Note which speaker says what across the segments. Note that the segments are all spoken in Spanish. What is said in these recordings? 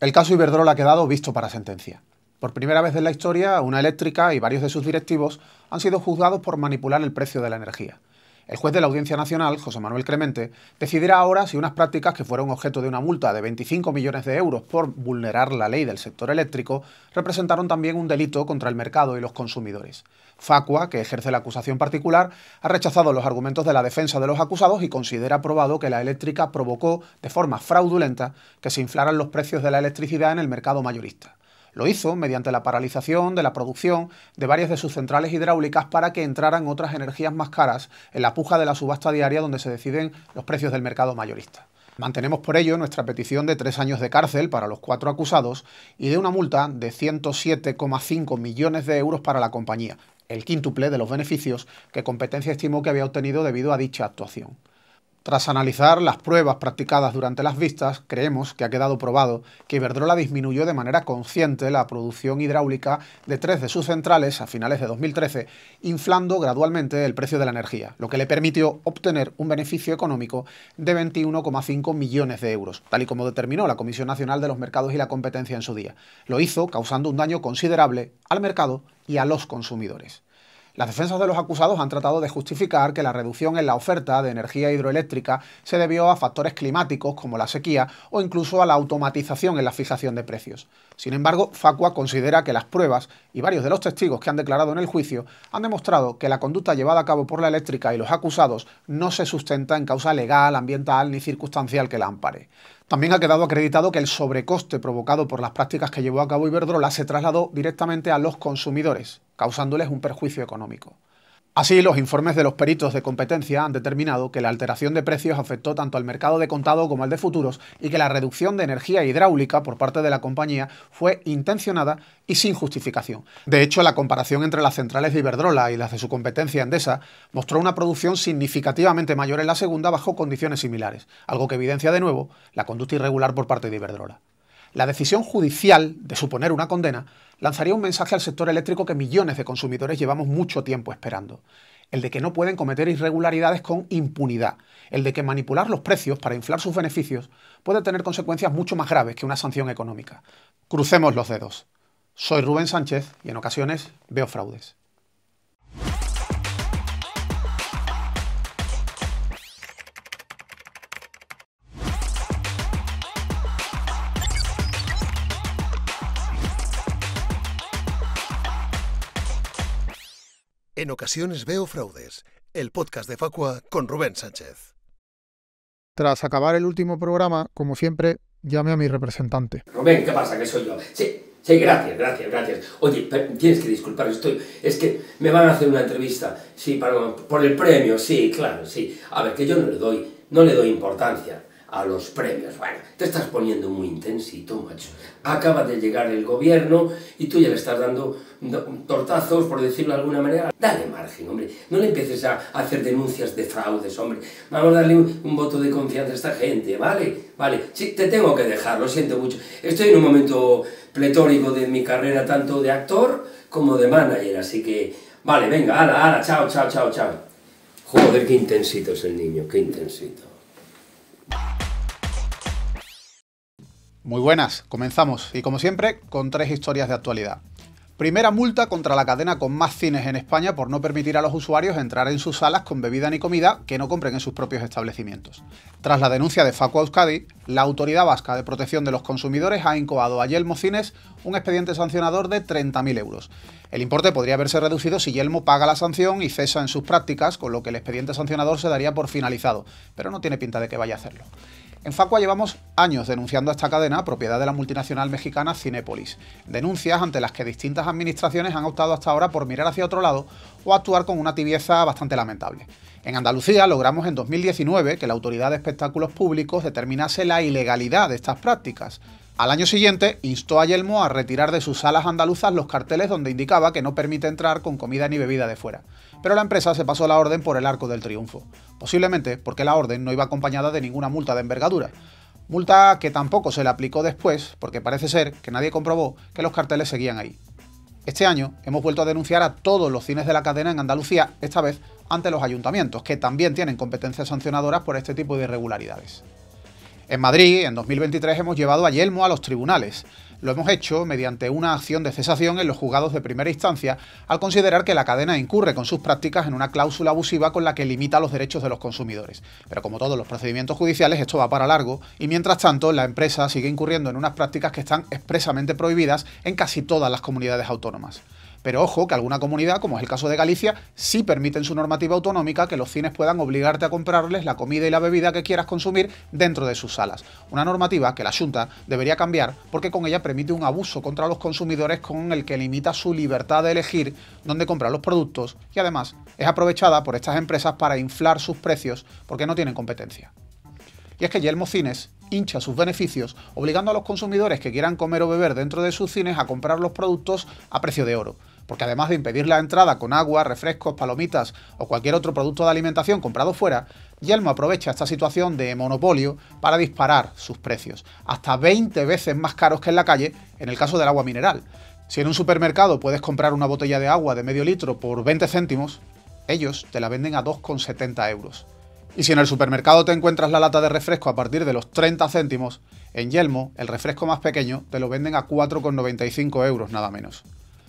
Speaker 1: El caso Iberdrola ha quedado visto para sentencia. Por primera vez en la historia, una eléctrica y varios de sus directivos han sido juzgados por manipular el precio de la energía. El juez de la Audiencia Nacional, José Manuel Clemente, decidirá ahora si unas prácticas que fueron objeto de una multa de 25 millones de euros por vulnerar la ley del sector eléctrico representaron también un delito contra el mercado y los consumidores. Facua, que ejerce la acusación particular, ha rechazado los argumentos de la defensa de los acusados y considera probado que la eléctrica provocó, de forma fraudulenta, que se inflaran los precios de la electricidad en el mercado mayorista. Lo hizo mediante la paralización de la producción de varias de sus centrales hidráulicas para que entraran otras energías más caras en la puja de la subasta diaria donde se deciden los precios del mercado mayorista. Mantenemos por ello nuestra petición de 3 años de cárcel para los 4 acusados y de una multa de 107,5 millones de euros para la compañía, el quíntuple de los beneficios que Competencia estimó que había obtenido debido a dicha actuación. Tras analizar las pruebas practicadas durante las vistas, creemos que ha quedado probado que Iberdrola disminuyó de manera consciente la producción hidráulica de 3 de sus centrales a finales de 2013, inflando gradualmente el precio de la energía, lo que le permitió obtener un beneficio económico de 21,5 millones de euros, tal y como determinó la Comisión Nacional de los Mercados y la Competencia en su día. Lo hizo causando un daño considerable al mercado y a los consumidores. Las defensas de los acusados han tratado de justificar que la reducción en la oferta de energía hidroeléctrica se debió a factores climáticos como la sequía o incluso a la automatización en la fijación de precios. Sin embargo, Facua considera que las pruebas y varios de los testigos que han declarado en el juicio han demostrado que la conducta llevada a cabo por la eléctrica y los acusados no se sustenta en causa legal, ambiental ni circunstancial que la ampare. También ha quedado acreditado que el sobrecoste provocado por las prácticas que llevó a cabo Iberdrola se trasladó directamente a los consumidores, causándoles un perjuicio económico. Así, los informes de los peritos de competencia han determinado que la alteración de precios afectó tanto al mercado de contado como al de futuros y que la reducción de energía hidráulica por parte de la compañía fue intencionada y sin justificación. De hecho, la comparación entre las centrales de Iberdrola y las de su competencia Endesa mostró una producción significativamente mayor en la segunda bajo condiciones similares, algo que evidencia de nuevo la conducta irregular por parte de Iberdrola. La decisión judicial de suponer una condena lanzaría un mensaje al sector eléctrico que millones de consumidores llevamos mucho tiempo esperando. El de que no pueden cometer irregularidades con impunidad. El de que manipular los precios para inflar sus beneficios puede tener consecuencias mucho más graves que una sanción económica. Crucemos los dedos. Soy Rubén Sánchez y en ocasiones veo fraudes.
Speaker 2: En ocasiones veo fraudes, el podcast de Facua con Rubén Sánchez.
Speaker 1: Tras acabar el último programa, como siempre, llame a mi representante.
Speaker 3: Rubén, ¿qué pasa? Que soy yo. Sí, gracias. Oye, tienes que disculpar, es que me van a hacer una entrevista, sí, por el premio, sí, claro, sí. A ver, que yo no le doy importancia a los premios. Bueno, te estás poniendo muy intensito, macho. Acaba de llegar el gobierno y tú ya le estás dando tortazos, por decirlo de alguna manera. Dale margen, hombre. No le empieces a hacer denuncias de fraudes, hombre. Vamos a darle un voto de confianza a esta gente, ¿vale? Vale, sí, te tengo que dejar, lo siento mucho. Estoy en un momento pletórico de mi carrera, tanto de actor como de manager, así que... Vale, venga, ala, chao. Joder, qué intensito es el niño, qué intensito.
Speaker 1: Muy buenas, comenzamos, y como siempre, con 3 historias de actualidad. Primera multa contra la cadena con más cines en España por no permitir a los usuarios entrar en sus salas con bebida ni comida que no compren en sus propios establecimientos. Tras la denuncia de Facua Euskadi, la Autoridad Vasca de Protección de los Consumidores ha incoado a Yelmo Cines un expediente sancionador de 30.000 euros. El importe podría verse reducido si Yelmo paga la sanción y cesa en sus prácticas, con lo que el expediente sancionador se daría por finalizado, pero no tiene pinta de que vaya a hacerlo. En Facua llevamos años denunciando a esta cadena, propiedad de la multinacional mexicana Cinépolis. Denuncias ante las que distintas administraciones han optado hasta ahora por mirar hacia otro lado o actuar con una tibieza bastante lamentable. En Andalucía logramos en 2019 que la Autoridad de Espectáculos Públicos determinase la ilegalidad de estas prácticas. Al año siguiente, instó a Yelmo a retirar de sus salas andaluzas los carteles donde indicaba que no permite entrar con comida ni bebida de fuera. Pero la empresa se pasó la orden por el arco del triunfo. Posiblemente porque la orden no iba acompañada de ninguna multa de envergadura. Multa que tampoco se le aplicó después, porque parece ser que nadie comprobó que los carteles seguían ahí. Este año hemos vuelto a denunciar a todos los cines de la cadena en Andalucía, esta vez ante los ayuntamientos, que también tienen competencias sancionadoras por este tipo de irregularidades. En Madrid, en 2023, hemos llevado a Yelmo a los tribunales. Lo hemos hecho mediante una acción de cesación en los juzgados de primera instancia, al considerar que la cadena incurre con sus prácticas en una cláusula abusiva con la que limita los derechos de los consumidores. Pero como todos los procedimientos judiciales, esto va para largo, y mientras tanto, la empresa sigue incurriendo en unas prácticas que están expresamente prohibidas en casi todas las comunidades autónomas. Pero ojo, que alguna comunidad, como es el caso de Galicia, sí permite en su normativa autonómica que los cines puedan obligarte a comprarles la comida y la bebida que quieras consumir dentro de sus salas. Una normativa que la Xunta debería cambiar porque con ella permite un abuso contra los consumidores con el que limita su libertad de elegir dónde comprar los productos y además es aprovechada por estas empresas para inflar sus precios porque no tienen competencia. Y es que Yelmo Cines hincha sus beneficios obligando a los consumidores que quieran comer o beber dentro de sus cines a comprar los productos a precio de oro. Porque además de impedir la entrada con agua, refrescos, palomitas o cualquier otro producto de alimentación comprado fuera, Yelmo aprovecha esta situación de monopolio para disparar sus precios, hasta 20 veces más caros que en la calle en el caso del agua mineral. Si en un supermercado puedes comprar una botella de agua de medio litro por 20 céntimos, ellos te la venden a 2,70 euros. Y si en el supermercado te encuentras la lata de refresco a partir de los 30 céntimos, en Yelmo el refresco más pequeño te lo venden a 4,95 euros nada menos.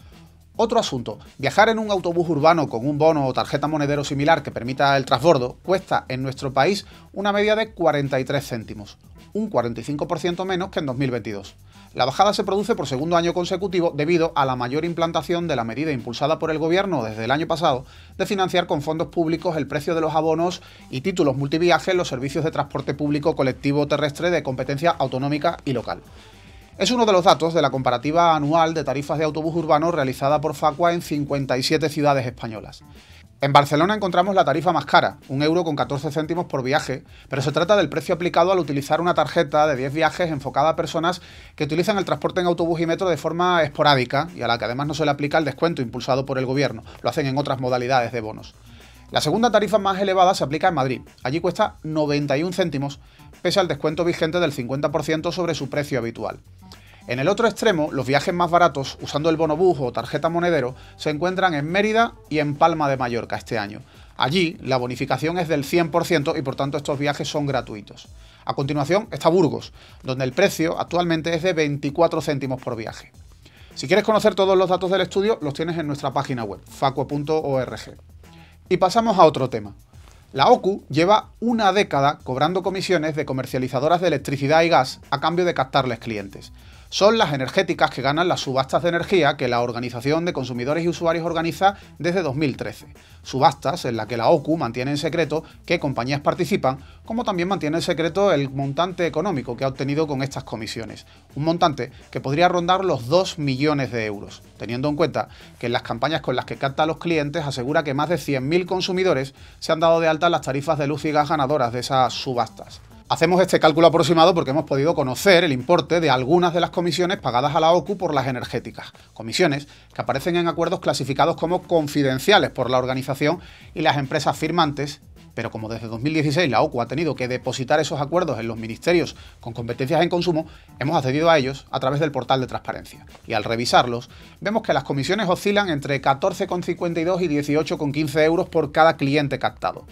Speaker 1: Otro asunto, viajar en un autobús urbano con un bono o tarjeta monedero similar que permita el transbordo cuesta en nuestro país una media de 43 céntimos, un 45% menos que en 2022. La bajada se produce por segundo año consecutivo debido a la mayor implantación de la medida impulsada por el gobierno desde el año pasado de financiar con fondos públicos el precio de los abonos y títulos multiviaje en los servicios de transporte público colectivo terrestre de competencia autonómica y local. Es uno de los datos de la comparativa anual de tarifas de autobús urbano realizada por Facua en 57 ciudades españolas. En Barcelona encontramos la tarifa más cara, 1,14 € por viaje, pero se trata del precio aplicado al utilizar una tarjeta de 10 viajes enfocada a personas que utilizan el transporte en autobús y metro de forma esporádica y a la que además no se le aplica el descuento impulsado por el gobierno, lo hacen en otras modalidades de bonos. La segunda tarifa más elevada se aplica en Madrid, allí cuesta 91 céntimos, pese al descuento vigente del 50% sobre su precio habitual. En el otro extremo, los viajes más baratos, usando el bonobús o tarjeta monedero, se encuentran en Mérida y en Palma de Mallorca este año. Allí, la bonificación es del 100% y por tanto estos viajes son gratuitos. A continuación está Burgos, donde el precio actualmente es de 24 céntimos por viaje. Si quieres conocer todos los datos del estudio, los tienes en nuestra página web, facua.org. Y pasamos a otro tema. La OCU lleva una década cobrando comisiones de comercializadoras de electricidad y gas a cambio de captarles clientes. Son las energéticas que ganan las subastas de energía que la Organización de Consumidores y Usuarios organiza desde 2013. Subastas en las que la OCU mantiene en secreto qué compañías participan, como también mantiene en secreto el montante económico que ha obtenido con estas comisiones. Un montante que podría rondar los 2 millones de euros, teniendo en cuenta que en las campañas con las que capta a los clientes asegura que más de 100.000 consumidores se han dado de alta en las tarifas de luz y gas ganadoras de esas subastas. Hacemos este cálculo aproximado porque hemos podido conocer el importe de algunas de las comisiones pagadas a la OCU por las energéticas. Comisiones que aparecen en acuerdos clasificados como confidenciales por la organización y las empresas firmantes, pero como desde 2016 la OCU ha tenido que depositar esos acuerdos en los ministerios con competencias en consumo, hemos accedido a ellos a través del portal de transparencia. Y al revisarlos, vemos que las comisiones oscilan entre 14,52 y 18,15 euros por cada cliente captado.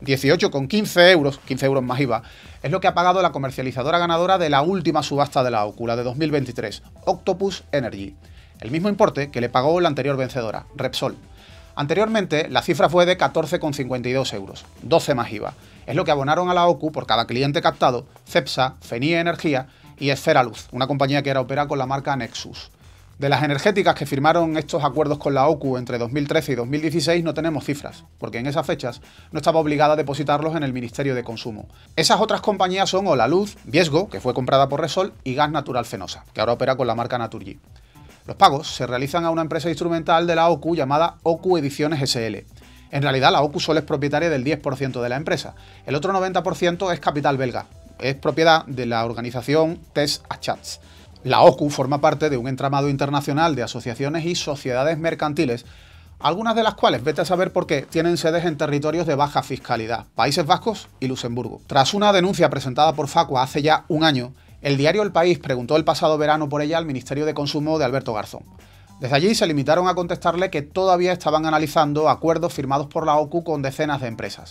Speaker 1: 18,15 euros, 15 euros más IVA, es lo que ha pagado la comercializadora ganadora de la última subasta de la OCU, la de 2023, Octopus Energy. El mismo importe que le pagó la anterior vencedora, Repsol. Anteriormente, la cifra fue de 14,52 euros, 12 más IVA. Es lo que abonaron a la OCU por cada cliente captado Cepsa, Fenie Energía y Esfera Luz, una compañía que ahora opera con la marca Nexus. De las energéticas que firmaron estos acuerdos con la OCU entre 2013 y 2016 no tenemos cifras, porque en esas fechas no estaba obligada a depositarlos en el Ministerio de Consumo. Esas otras compañías son Holaluz, Viesgo, que fue comprada por Repsol, y Gas Natural Fenosa, que ahora opera con la marca Naturgy. Los pagos se realizan a una empresa instrumental de la OCU llamada OCU Ediciones SL. En realidad la OCU solo es propietaria del 10% de la empresa, el otro 90% es capital belga, es propiedad de la organización TES Achats. La OCU forma parte de un entramado internacional de asociaciones y sociedades mercantiles, algunas de las cuales, vete a saber por qué, tienen sedes en territorios de baja fiscalidad, Países Vascos y Luxemburgo. Tras una denuncia presentada por Facua hace ya un año, el diario El País preguntó el pasado verano por ella al Ministerio de Consumo de Alberto Garzón. Desde allí se limitaron a contestarle que todavía estaban analizando acuerdos firmados por la OCU con decenas de empresas.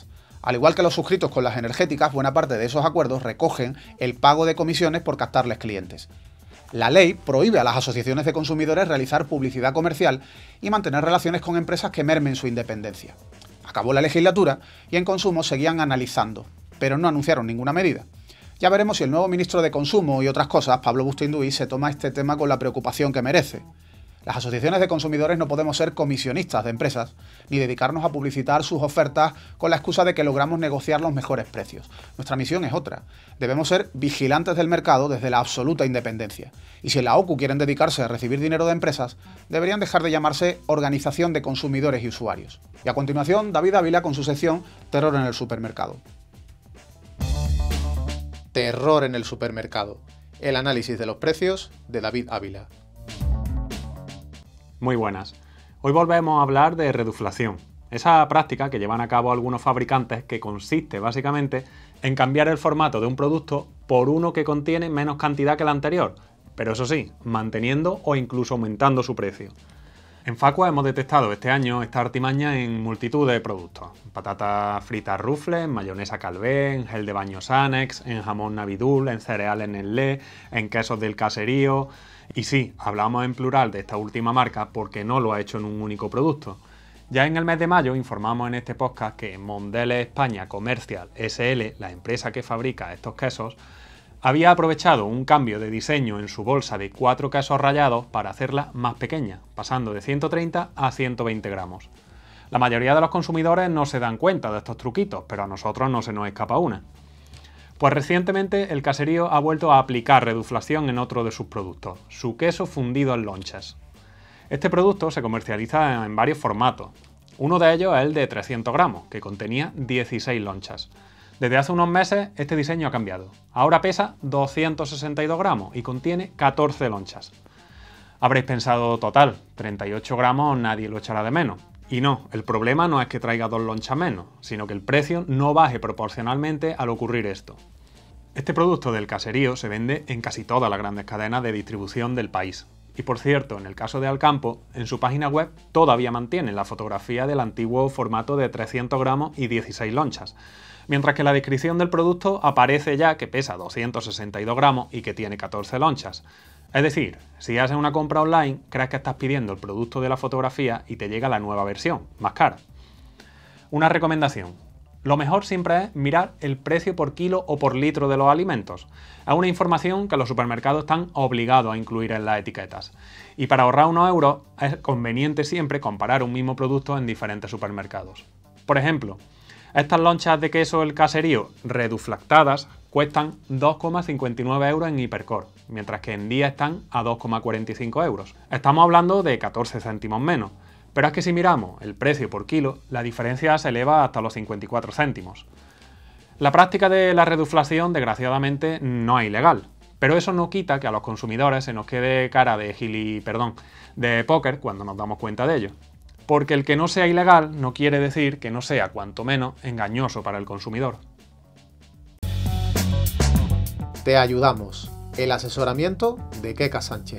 Speaker 1: Al igual que los suscritos con las energéticas, buena parte de esos acuerdos recogen el pago de comisiones por captarles clientes. La ley prohíbe a las asociaciones de consumidores realizar publicidad comercial y mantener relaciones con empresas que mermen su independencia. Acabó la legislatura y en Consumo seguían analizando, pero no anunciaron ninguna medida. Ya veremos si el nuevo ministro de Consumo y otras cosas, Pablo Bustinduy, se toma este tema con la preocupación que merece. Las asociaciones de consumidores no podemos ser comisionistas de empresas, ni dedicarnos a publicitar sus ofertas con la excusa de que logramos negociar los mejores precios. Nuestra misión es otra. Debemos ser vigilantes del mercado desde la absoluta independencia. Y si en la OCU quieren dedicarse a recibir dinero de empresas, deberían dejar de llamarse Organización de Consumidores y Usuarios. Y a continuación, David Ávila con su sección Terror en el supermercado. Terror en el supermercado. El análisis de los precios de David Ávila.
Speaker 4: Muy buenas. Hoy volvemos a hablar de reduflación, esa práctica que llevan a cabo algunos fabricantes que consiste básicamente en cambiar el formato de un producto por uno que contiene menos cantidad que el anterior, pero eso sí, manteniendo o incluso aumentando su precio. En Facua hemos detectado este año esta artimaña en multitud de productos. Patatas fritas Ruffles, en mayonesa Calvé, en gel de baño Sanex, en jamón Navidul, en cereales Nestlé, en quesos del Caserío. Y sí, hablamos en plural de esta última marca porque no lo ha hecho en un único producto. Ya en el mes de mayo informamos en este podcast que Mondelez España Commercial SL, la empresa que fabrica estos quesos, había aprovechado un cambio de diseño en su bolsa de 4 quesos rallados para hacerla más pequeña, pasando de 130 a 120 gramos. La mayoría de los consumidores no se dan cuenta de estos truquitos, pero a nosotros no se nos escapa una. Pues recientemente el Caserío ha vuelto a aplicar reduflación en otro de sus productos, su queso fundido en lonchas. Este producto se comercializa en varios formatos. Uno de ellos es el de 300 gramos, que contenía 16 lonchas. Desde hace unos meses este diseño ha cambiado. Ahora pesa 262 gramos y contiene 14 lonchas. Habréis pensado, total, 38 gramos nadie lo echará de menos. Y no, el problema no es que traiga 2 lonchas menos, sino que el precio no baje proporcionalmente al ocurrir esto. Este producto del Caserío se vende en casi todas las grandes cadenas de distribución del país. Y por cierto, en el caso de Alcampo, en su página web todavía mantienen la fotografía del antiguo formato de 300 gramos y 16 lonchas, mientras que en la descripción del producto aparece ya que pesa 262 gramos y que tiene 14 lonchas. Es decir, si haces una compra online, crees que estás pidiendo el producto de la fotografía y te llega la nueva versión, más cara. Una recomendación. Lo mejor siempre es mirar el precio por kilo o por litro de los alimentos. Es una información que los supermercados están obligados a incluir en las etiquetas. Y para ahorrar unos euros es conveniente siempre comparar un mismo producto en diferentes supermercados. Por ejemplo, estas lonchas de queso El Caserío reduflactadas cuestan 2,59 euros en Hipercor, mientras que en Día están a 2,45 euros. Estamos hablando de 14 céntimos menos, pero es que si miramos el precio por kilo, la diferencia se eleva hasta los 54 céntimos. La práctica de la reduflación, desgraciadamente, no es ilegal, pero eso no quita que a los consumidores se nos quede cara de póker cuando nos damos cuenta de ello. Porque el que no sea ilegal no quiere decir que no sea, cuanto menos, engañoso para el consumidor.
Speaker 1: Te ayudamos. El asesoramiento de Keka Sánchez.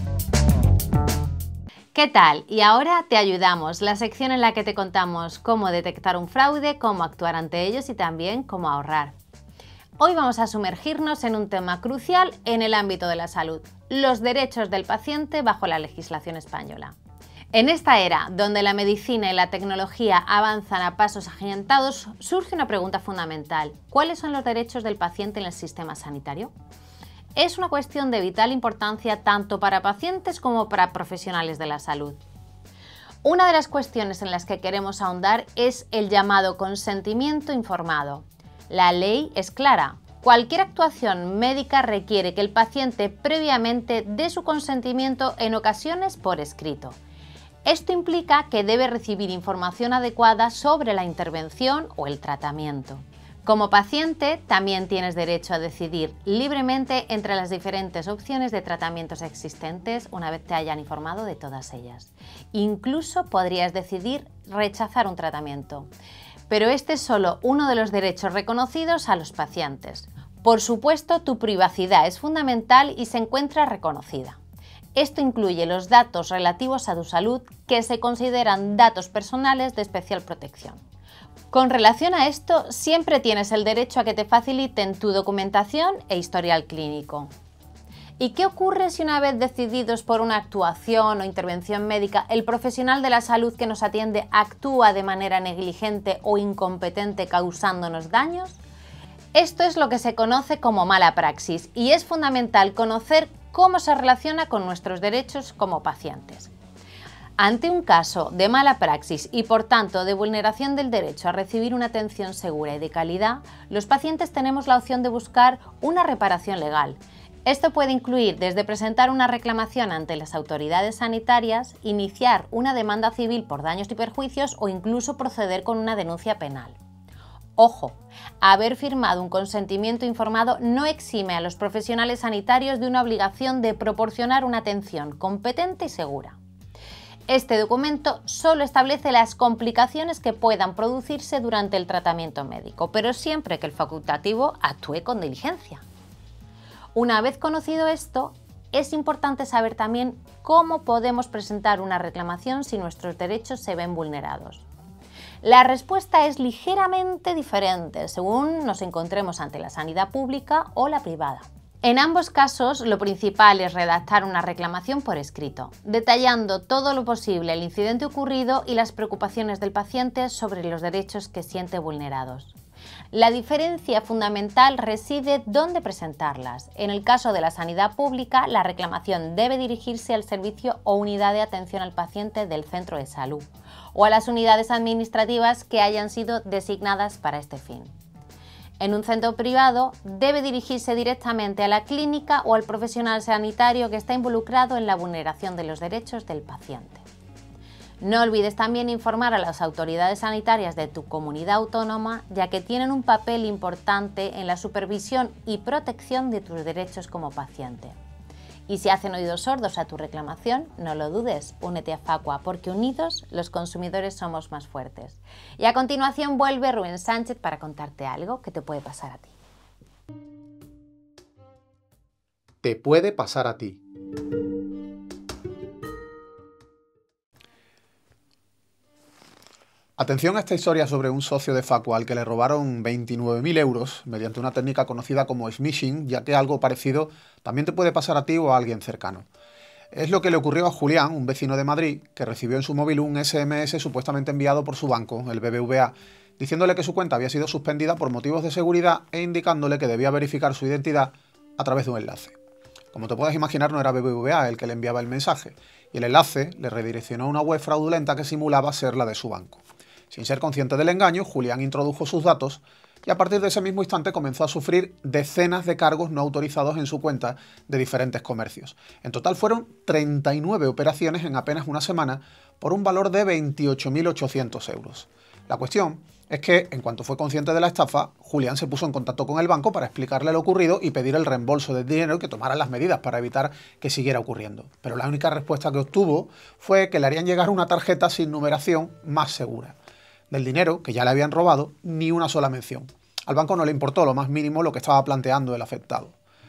Speaker 5: ¿Qué tal? Y ahora te ayudamos, la sección en la que te contamos cómo detectar un fraude, cómo actuar ante ellos y también cómo ahorrar. Hoy vamos a sumergirnos en un tema crucial en el ámbito de la salud, los derechos del paciente bajo la legislación española. En esta era, donde la medicina y la tecnología avanzan a pasos agigantados, surge una pregunta fundamental. ¿Cuáles son los derechos del paciente en el sistema sanitario? Es una cuestión de vital importancia tanto para pacientes como para profesionales de la salud. Una de las cuestiones en las que queremos ahondar es el llamado consentimiento informado. La ley es clara. Cualquier actuación médica requiere que el paciente previamente dé su consentimiento, en ocasiones por escrito. Esto implica que debe recibir información adecuada sobre la intervención o el tratamiento. Como paciente, también tienes derecho a decidir libremente entre las diferentes opciones de tratamientos existentes una vez te hayan informado de todas ellas. Incluso podrías decidir rechazar un tratamiento. Pero este es solo uno de los derechos reconocidos a los pacientes. Por supuesto, tu privacidad es fundamental y se encuentra reconocida. Esto incluye los datos relativos a tu salud, que se consideran datos personales de especial protección. Con relación a esto, siempre tienes el derecho a que te faciliten tu documentación e historial clínico. ¿Y qué ocurre si una vez decididos por una actuación o intervención médica, el profesional de la salud que nos atiende actúa de manera negligente o incompetente causándonos daños? Esto es lo que se conoce como mala praxis y es fundamental conocer cómo se relaciona con nuestros derechos como pacientes. Ante un caso de mala praxis y por tanto de vulneración del derecho a recibir una atención segura y de calidad, los pacientes tenemos la opción de buscar una reparación legal. Esto puede incluir desde presentar una reclamación ante las autoridades sanitarias, iniciar una demanda civil por daños y perjuicios o incluso proceder con una denuncia penal. Ojo, haber firmado un consentimiento informado no exime a los profesionales sanitarios de una obligación de proporcionar una atención competente y segura. Este documento solo establece las complicaciones que puedan producirse durante el tratamiento médico, pero siempre que el facultativo actúe con diligencia. Una vez conocido esto, es importante saber también cómo podemos presentar una reclamación si nuestros derechos se ven vulnerados. La respuesta es ligeramente diferente según nos encontremos ante la sanidad pública o la privada. En ambos casos, lo principal es redactar una reclamación por escrito, detallando todo lo posible el incidente ocurrido y las preocupaciones del paciente sobre los derechos que siente vulnerados. La diferencia fundamental reside dónde presentarlas. En el caso de la sanidad pública, la reclamación debe dirigirse al servicio o unidad de atención al paciente del centro de salud o a las unidades administrativas que hayan sido designadas para este fin. En un centro privado, debe dirigirse directamente a la clínica o al profesional sanitario que está involucrado en la vulneración de los derechos del paciente. No olvides también informar a las autoridades sanitarias de tu comunidad autónoma, ya que tienen un papel importante en la supervisión y protección de tus derechos como paciente. Y si hacen oídos sordos a tu reclamación, no lo dudes, únete a Facua, porque unidos los consumidores somos más fuertes. Y a continuación vuelve Rubén Sánchez para contarte algo que te puede pasar a ti.
Speaker 1: Te puede pasar a ti. Atención a esta historia sobre un socio de Facua al que le robaron 29.000 euros mediante una técnica conocida como smishing, ya que algo parecido también te puede pasar a ti o a alguien cercano. Es lo que le ocurrió a Julián, un vecino de Madrid, que recibió en su móvil un SMS supuestamente enviado por su banco, el BBVA, diciéndole que su cuenta había sido suspendida por motivos de seguridad e indicándole que debía verificar su identidad a través de un enlace. Como te puedes imaginar, no era BBVA el que le enviaba el mensaje, y el enlace le redireccionó a una web fraudulenta que simulaba ser la de su banco. Sin ser consciente del engaño, Julián introdujo sus datos y a partir de ese mismo instante comenzó a sufrir decenas de cargos no autorizados en su cuenta de diferentes comercios. En total fueron 39 operaciones en apenas una semana por un valor de 28.800 euros. La cuestión es que, en cuanto fue consciente de la estafa, Julián se puso en contacto con el banco para explicarle lo ocurrido y pedir el reembolso del dinero y que tomaran las medidas para evitar que siguiera ocurriendo. Pero la única respuesta que obtuvo fue que le harían llegar una tarjeta sin numeración más segura. Del dinero que ya le habían robado, ni una sola mención. Al banco no le importó lo más mínimo lo que estaba planteando el afectado.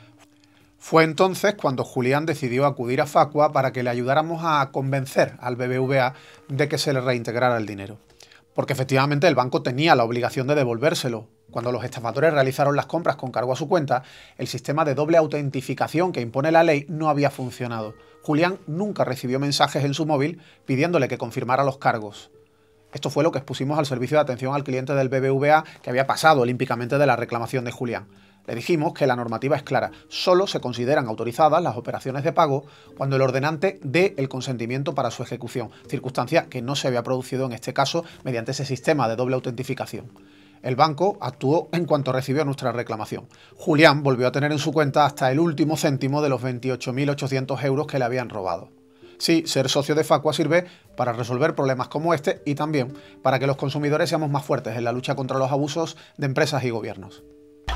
Speaker 1: Fue entonces cuando Julián decidió acudir a Facua para que le ayudáramos a convencer al BBVA de que se le reintegrara el dinero. Porque efectivamente el banco tenía la obligación de devolvérselo. Cuando los estafadores realizaron las compras con cargo a su cuenta, el sistema de doble autentificación que impone la ley no había funcionado. Julián nunca recibió mensajes en su móvil pidiéndole que confirmara los cargos. Esto fue lo que expusimos al servicio de atención al cliente del BBVA, que había pasado olímpicamente de la reclamación de Julián. Le dijimos que la normativa es clara, solo se consideran autorizadas las operaciones de pago cuando el ordenante dé el consentimiento para su ejecución, circunstancia que no se había producido en este caso mediante ese sistema de doble autentificación. El banco actuó en cuanto recibió nuestra reclamación. Julián volvió a tener en su cuenta hasta el último céntimo de los 28.800 euros que le habían robado. Sí, ser socio de Facua sirve para resolver problemas como este y también para que los consumidores seamos más fuertes en la lucha contra los abusos de empresas y gobiernos.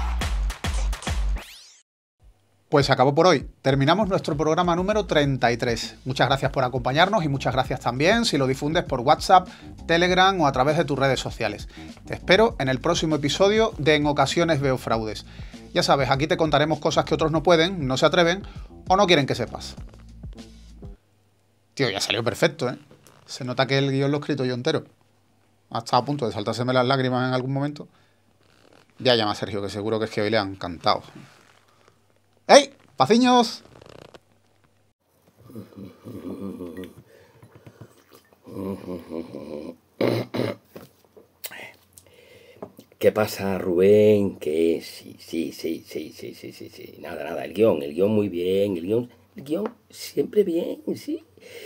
Speaker 1: Pues se acabó por hoy. Terminamos nuestro programa número 33. Muchas gracias por acompañarnos y muchas gracias también si lo difundes por WhatsApp, Telegram o a través de tus redes sociales. Te espero en el próximo episodio de En ocasiones veo fraudes. Ya sabes, aquí te contaremos cosas que otros no pueden, no se atreven o no quieren que sepas. Tío, ya salió perfecto, ¿eh? Se nota que el guión lo he escrito yo entero. ha estado a punto de saltárseme las lágrimas en algún momento. Ya llama a Sergio, que seguro que es que hoy le han cantado. ¡Ey! ¡Paciños!
Speaker 3: ¿Qué pasa, Rubén? ¿Qué? Sí. Nada, el guión muy bien, el guión siempre bien, sí.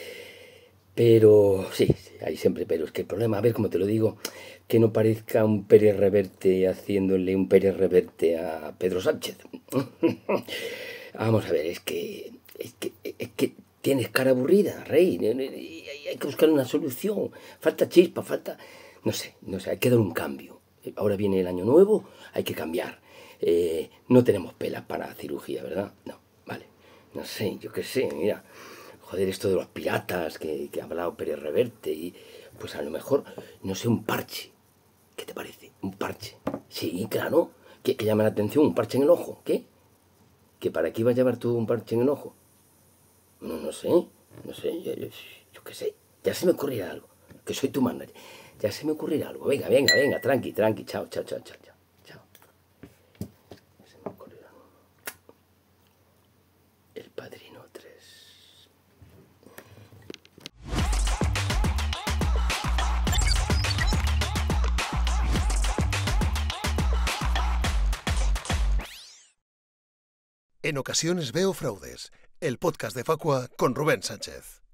Speaker 3: Pero, sí, hay siempre pero. Es que el problema, a ver cómo te lo digo, que no parezca un Pérez Reverte haciéndole un Pérez Reverte a Pedro Sánchez. Vamos a ver, es que tienes cara aburrida, Rey. Hay que buscar una solución. Falta chispa, no sé, hay que dar un cambio. Ahora viene el año nuevo, hay que cambiar. No tenemos pelas para cirugía, ¿verdad? No, vale. No sé, yo qué sé, mira. Joder, esto de los piratas que ha hablado Pérez Reverte y pues a lo mejor, no sé, un parche. ¿Qué te parece? Un parche. Sí, claro. Que llama la atención, un parche en el ojo. ¿Qué? ¿Que para qué iba a llevar tú un parche en el ojo? No sé, yo qué sé. Ya se me ocurrirá algo. Que soy tu manager. Ya se me ocurrirá algo. Venga, tranqui. Chao. Ya se me ocurrirá algo. El Padrino 3.
Speaker 2: En ocasiones veo fraudes, el podcast de Facua con Rubén Sánchez.